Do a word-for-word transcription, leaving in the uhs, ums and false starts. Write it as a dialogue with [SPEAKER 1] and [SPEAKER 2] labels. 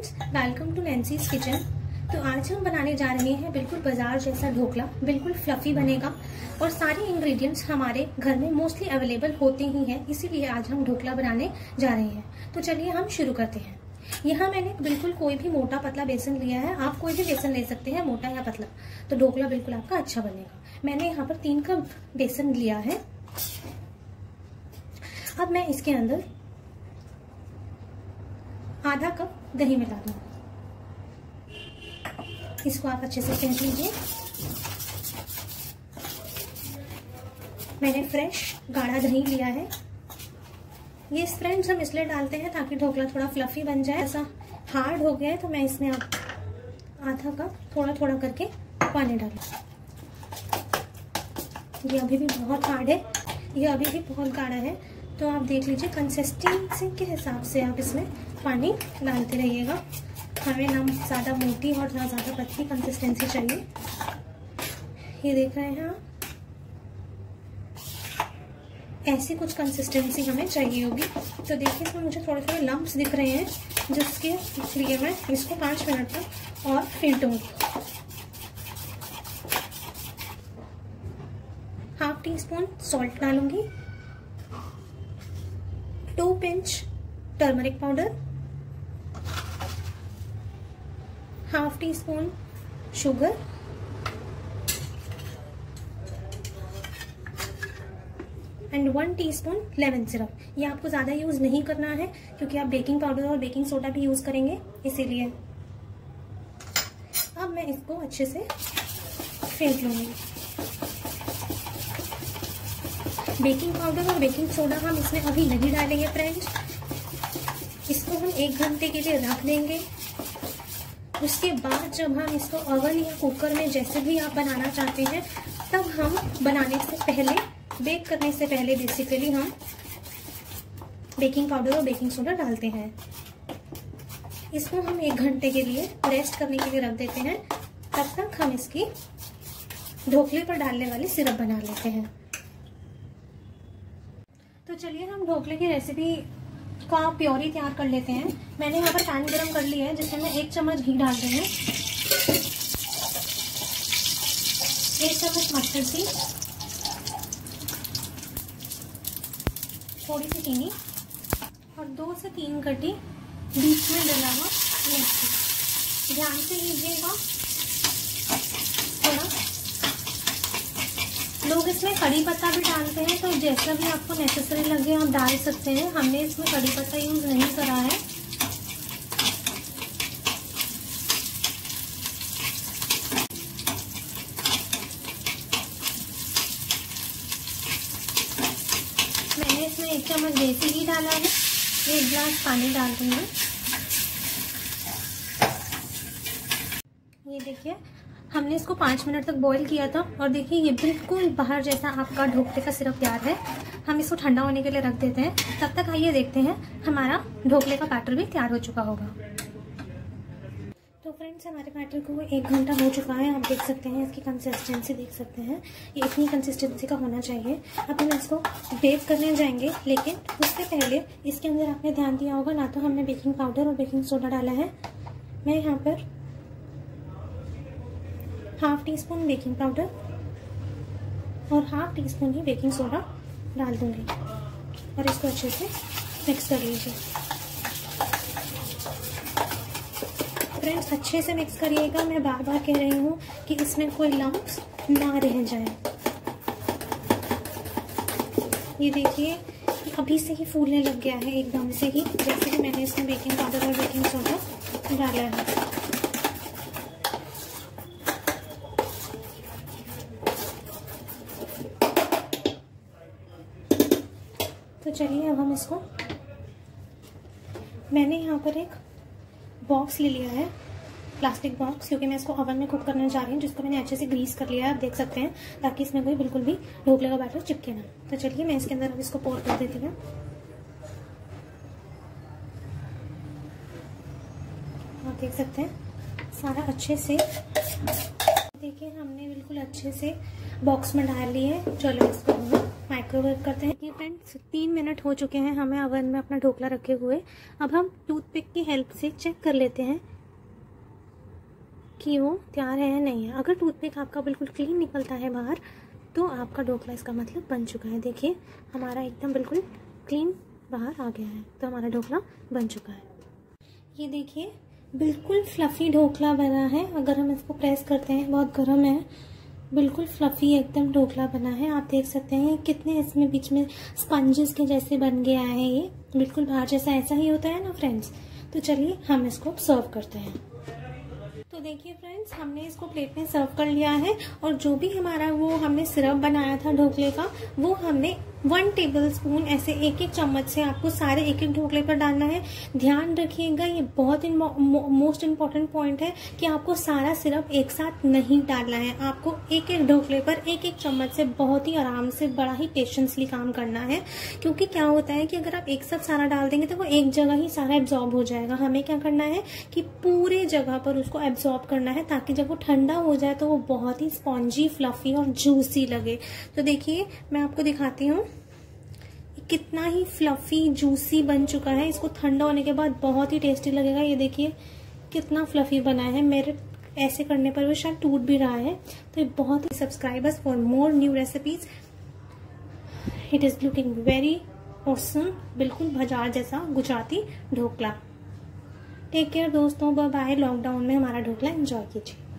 [SPEAKER 1] Friends, welcome to Nancy's kitchen. तो आज हम बनाने जा रहे हैं बिल्कुल बाजार जैसा ढोकला। बिल्कुल फ्लफी बनेगा और सारे इंग्रेडिएंट्स हमारे घर में मोस्टली अवेलेबल होते ही हैं, इसीलिए आज हम ढोकला बनाने जा रहे हैं। तो चलिए हम शुरू करते हैं। यहाँ मैंने बिल्कुल कोई भी मोटा पतला बेसन लिया है। आप कोई भी बेसन ले सकते हैं, मोटा या पतला, तो ढोकला बिल्कुल आपका अच्छा बनेगा। मैंने यहाँ पर तीन कप बेसन लिया है। अब मैं इसके अंदर आधा कप दही मिला दूं। इसको आप अच्छे से फेंट लीजिए। मैंने फ्रेश गाढ़ा दही लिया है। ये फ्रेंड्स हम इसलिए डालते हैं ताकि ढोकला थोड़ा फ्लफी बन जाए। ऐसा हार्ड हो गया है तो मैं इसमें अब आधा कप थोड़ा थोड़ा करके पानी डालूं। ये अभी भी बहुत हार्ड है, ये अभी भी बहुत गाढ़ा है, तो आप देख लीजिए कंसिस्टेंसी के हिसाब से आप इसमें पानी डालते रहिएगा। हमें ना ज़्यादा मोटी और ना ज़्यादा पतली कंसिस्टेंसी चाहिए। ये देख रहे हैं आप, ऐसी कुछ कंसिस्टेंसी हमें चाहिए होगी। तो देखिए इसमें मुझे थोड़े थोड़े लम्प्स दिख रहे हैं, जिसके लिए मैं इसको पाँच मिनट तक और फेंटूंगी। हाफ टी स्पून सॉल्ट डालूंगी, two pinch turmeric powder, half teaspoon sugar, and one teaspoon lemon syrup. ये आपको ज्यादा यूज नहीं करना है क्योंकि आप बेकिंग पाउडर और बेकिंग सोडा भी यूज करेंगे, इसीलिए। अब मैं इसको अच्छे से फेंट लूंगी। बेकिंग पाउडर और बेकिंग सोडा हम इसमें अभी नहीं डालेंगे फ्रेंड्स। इसको हम एक घंटे के लिए रख देंगे। उसके बाद जब हम इसको ओवन या कुकर में जैसे भी आप बनाना चाहते हैं, तब हम बनाने से पहले, बेक करने से पहले बेसिकली हम बेकिंग पाउडर और बेकिंग सोडा डालते हैं। इसको हम एक घंटे के लिए रेस्ट करने के लिए रख देते हैं। तब तक हम इसकी ढोकले पर डालने वाली सिरप बना लेते हैं। तो चलिए हम ढोकले की रेसिपी का प्योरी तैयार कर लेते हैं। मैंने यहाँ पर पैन गरम कर लिया है, जिसमें मैं एक चम्मच घी डाल रही हूँ, एक चम्मच मस्टर्ड सीड, थोड़ी सी चीनी और दो से तीन कटी बीच में डला हुआ मिर्ची। ध्यान से लीजिएगा। थोड़ा लोग इसमें कड़ी पत्ता भी डालते हैं, तो जैसा भी आपको नेसेसरी लगे आप डाल सकते हैं। हमने इसमें कड़ी पत्ता यूज नहीं करा है। मैंने इसमें एक चम्मच देसी घी डाला है। एक गिलास पानी डाल दूंगी। ये देखिए हमने इसको पाँच मिनट तक बॉईल किया था और देखिए ये बिल्कुल बाहर जैसा आपका ढोकले का सिरप तैयार है। हम इसको ठंडा होने के लिए रख देते हैं। तब तक आइए देखते हैं हमारा ढोकले का बैटर भी तैयार हो चुका होगा। तो फ्रेंड्स, हमारे बैटर को एक घंटा हो चुका है। आप देख सकते हैं, इसकी कंसिस्टेंसी देख सकते हैं। ये इतनी कंसिस्टेंसी का होना चाहिए। अब हम इसको बेक करने जाएंगे, लेकिन उससे पहले इसके अंदर आपने ध्यान दिया होगा, ना तो हमने बेकिंग पाउडर और बेकिंग सोडा डाला है। मैं यहाँ पर half teaspoon baking powder और हाफ टी स्पून ही बेकिंग सोडा डाल दूंगी और इसको अच्छे से मिक्स कर लीजिए। फ्रेंड्स, अच्छे से मिक्स करिएगा। मैं बार बार कह रही हूँ कि इसमें कोई लम्प्स ना रह जाए। ये देखिए अभी से ही फूलने लग गया है एकदम से ही, जैसे कि मैंने इसमें बेकिंग पाउडर और बेकिंग सोडा डाला है। तो चलिए अब हम इसको, मैंने यहाँ पर एक बॉक्स ले लिया है, प्लास्टिक बॉक्स, क्योंकि मैं इसको ओवन में कुक करने जा रही हूँ, जिसको मैंने अच्छे से ग्रीस कर लिया है। आप देख सकते हैं, ताकि इसमें कोई बिल्कुल भी ढोकले का बैटर चिपके ना। तो चलिए मैं इसके अंदर अब इसको पोर कर देती हूँ। आप देख सकते हैं सारा अच्छे से देखिए हमने बिल्कुल अच्छे से बॉक्स में डाल लिए है। चलो इसको हम माइक्रोवेव करते हैं। ये फ्रेंड्स तीन मिनट हो चुके हैं हमें ओवन में अपना ढोकला रखे हुए। अब हम टूथपिक की हेल्प से चेक कर लेते हैं कि वो तैयार है या नहीं है। अगर टूथपिक आपका बिल्कुल क्लीन निकलता है बाहर तो आपका ढोकला इसका मतलब बन चुका है। देखिए हमारा एकदम बिल्कुल क्लीन बाहर आ गया है, तो हमारा ढोकला बन चुका है। ये देखिए बिल्कुल फ्लफ़ी ढोकला बना है। अगर हम इसको प्रेस करते हैं, बहुत गर्म है, बिल्कुल फ्लफ़ी एकदम ढोकला बना है। आप देख सकते हैं कितने इसमें बीच में स्पंजेस के जैसे बन गया है। ये बिल्कुल बाहर जैसा ऐसा ही होता है ना फ्रेंड्स। तो चलिए हम इसको सर्व करते हैं। तो देखिए फ्रेंड्स हमने इसको प्लेट में सर्व कर लिया है और जो भी हमारा वो हमने सिरप बनाया था ढोकले का, वो हमने वन टेबल स्पून ऐसे एक एक चम्मच से आपको सारे एक एक ढोकले पर डालना है। ध्यान रखिएगा, ये बहुत मोस्ट इम्पॉर्टेंट पॉइंट है कि आपको सारा सिरप एक साथ नहीं डालना है। आपको एक एक ढोकले पर एक एक चम्मच से बहुत ही आराम से, बड़ा ही पेशेंसली काम करना है। क्योंकि क्या होता है कि अगर आप एक साथ सारा डाल देंगे तो वो एक जगह ही सारा एब्जॉर्ब हो जाएगा। हमें क्या करना है कि पूरे जगह पर उसको एब्जॉर्ब करना है, ताकि जब वो ठंडा हो जाए तो वो बहुत ही स्पॉन्जी, फ्लफी और जूसी लगे। तो देखिए मैं आपको दिखाती हूँ कितना ही फ्लफी जूसी बन चुका है। इसको ठंडा होने के बाद बहुत ही टेस्टी लगेगा। ये देखिए कितना फ्लफी बना है। मेरे ऐसे करने पर वो शायद टूट भी रहा है। तो ये बहुत ही subscribers for more new recipes. It is looking very awesome, बिल्कुल बाजार जैसा गुजराती ढोकला। टेक केयर दोस्तों, बाय बाय। लॉकडाउन में हमारा ढोकला एंजॉय कीजिए।